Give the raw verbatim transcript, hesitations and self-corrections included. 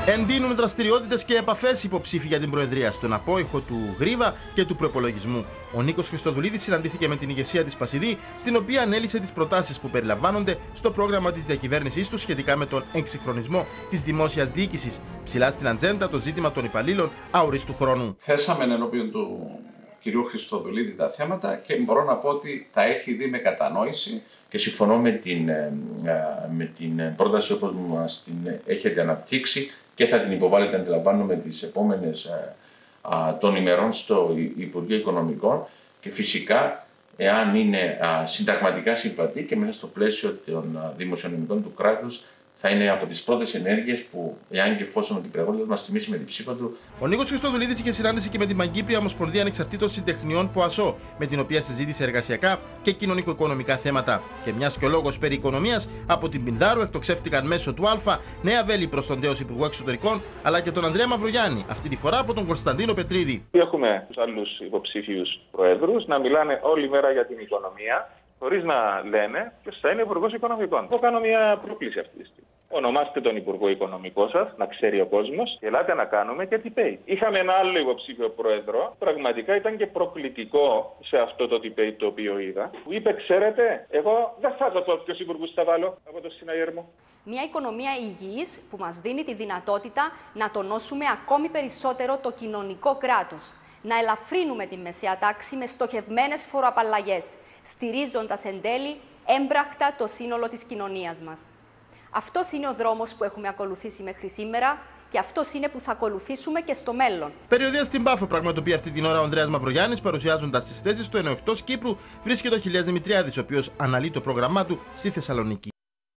Εντείνουν δραστηριότητες και επαφές υποψήφοι για την Προεδρία στον απόϊχο του Γρίβα και του προπολογισμού. Ο Νίκος Χριστοδουλίδης συναντήθηκε με την ηγεσία της Πασιδή, στην οποία ανέλησε τις προτάσεις που περιλαμβάνονται στο πρόγραμμα της διακυβέρνησής του σχετικά με τον εξυγχρονισμό της δημόσιας διοίκησης. Ψηλά στην ατζέντα το ζήτημα των υπαλλήλων αορίστου χρόνου. Θέσαμε ενώπιον του κυρίου Χριστοδουλίδη τα θέματα και μπορώ να πω ότι τα έχει δει με κατανόηση. Και συμφωνώ με την, με την πρόταση όπως μας την έχετε αναπτύξει και θα την υποβάλλετε, αντιλαμβάνομαι, τις επόμενες των ημερών στο Υπουργείο Οικονομικών και φυσικά, εάν είναι συνταγματικά συμβατή και μέσα στο πλαίσιο των δημοσιονομικών του κράτους, θα είναι από τις πρώτες ενέργειες που, εάν και εφόσον ο Κυπριακός μας τιμήσει με την ψήφο του. Ο Νίκος Χριστοδουλίδης είχε συνάντηση και με την Παγκύπρια Ομοσπονδία Ανεξαρτήτων Συντεχνιών ΠΟΑΣΟ, με την οποία συζήτησε εργασιακά και κοινωνικο-οικονομικά θέματα. Και μιας και ο λόγος περί οικονομίας, από την Πινδάρου εκτοξεύτηκαν μέσω του Α νέα βέλη προς τον τέος Υπουργό Εξωτερικών, αλλά και τον Ανδρέα Μαυρογιάννη, αυτή τη φορά από τον Κωνσταντίνο Πετρίδη. Έχουμε τους άλλους υποψήφιους προέδρους να μιλάνε όλη μέρα για την οικονομία, χωρίς να λένε ποιος θα είναι Υπουργός Οικονομικών. Εγώ κάνω μια πρόκληση αυτή τη στιγμή. Ονομάστε τον Υπουργό Οικονομικό σας, να ξέρει ο κόσμος, και ελάτε να κάνουμε και debate. Είχαμε ένα άλλο υποψήφιο πρόεδρο, πραγματικά ήταν και προκλητικό σε αυτό το debate το οποίο είδα, που είπε: ξέρετε, εγώ δεν θα δω ποιους υπουργούς θα βάλω από το συναγέρ μου. Μια οικονομία υγιής που μας δίνει τη δυνατότητα να τονώσουμε ακόμη περισσότερο το κοινωνικό κράτος. Να ελαφρύνουμε τη μεσαία τάξη με στοχευμένες φοροαπαλλαγές, στηρίζοντας εν τέλει έμπραχτα το σύνολο της κοινωνίας μας. Αυτός είναι ο δρόμος που έχουμε ακολουθήσει μέχρι σήμερα και αυτός είναι που θα ακολουθήσουμε και στο μέλλον. Περιοδία στην Πάφο πραγματοποιεί αυτή την ώρα ο Ανδρέας Μαυρογιάννης, παρουσιάζοντας τις θέσεις του, ενώ εκτός Κύπρου βρίσκεται ο Χιλιάς Δημητριάδης, ο οποίος αναλύει το πρόγραμμά του στη Θεσσαλονίκη.